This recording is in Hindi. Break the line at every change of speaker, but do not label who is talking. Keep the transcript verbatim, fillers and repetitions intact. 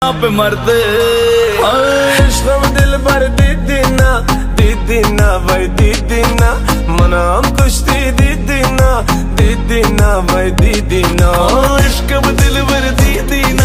आप मरते
इश्क़ दिल भर दीदी ना दीदी ना भाई दीदी ना मना हम कुश्ती दीदी ना दीदी ना भाई दीदी ना इश्क़ दिल भर दीदी ना।